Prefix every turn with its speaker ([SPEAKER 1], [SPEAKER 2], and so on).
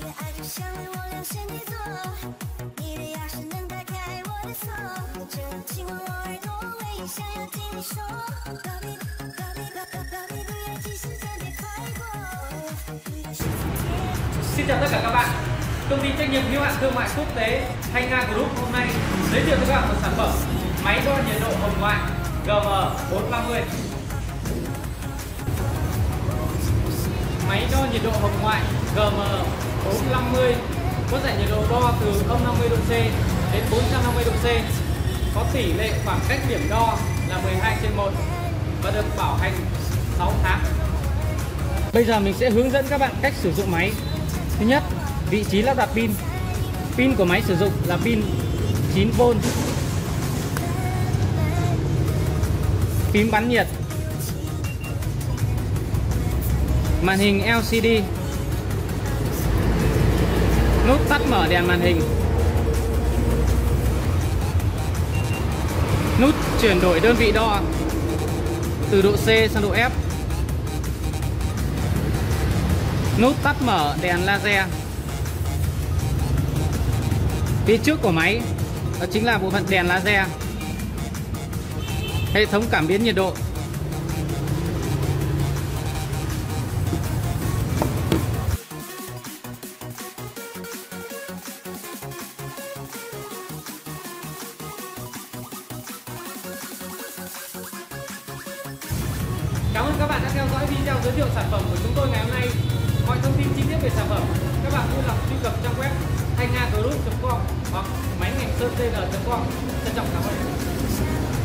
[SPEAKER 1] Xin chào tất cả các bạn. Công ty trách nhiệm hữu hạn thương mại quốc tế Thanh Nga Group hôm nay giới thiệu với các bạn một sản phẩm máy đo nhiệt độ hồng ngoại GM450. Máy đo nhiệt độ hồng ngoại GM450 có giải nhiệt độ đo từ 050 độ C đến 450 độ C, có tỷ lệ khoảng cách điểm đo là 12/1 và được bảo hành 6 tháng. Bây giờ mình sẽ hướng dẫn các bạn cách sử dụng máy. Thứ nhất, vị trí lắp đặt pin. Pin của máy sử dụng là pin 9V. Phím bắn nhiệt. Màn hình LCD. Nút tắt mở đèn màn hình. Nút chuyển đổi đơn vị đo từ độ C sang độ F. Nút tắt mở đèn laser. Phía trước của máy đó chính là bộ phận đèn laser. Hệ thống cảm biến nhiệt độ. Cảm ơn các bạn đã theo dõi video giới thiệu sản phẩm của chúng tôi ngày hôm nay. Mọi thông tin chi tiết về sản phẩm các bạn vui lòng truy cập trang web thanhngagroup.com hoặc máy ngành sơn tn.com. Trân trọng cảm ơn.